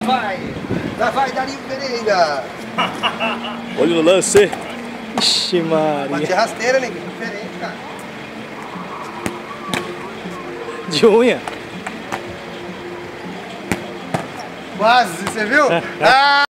Vai! Lá vai Darinho Pereira! Olha o lance. Ixi, Bate Maria. rasteira, neguinho. Diferente, cara. De unha. Quase, você viu? Ah!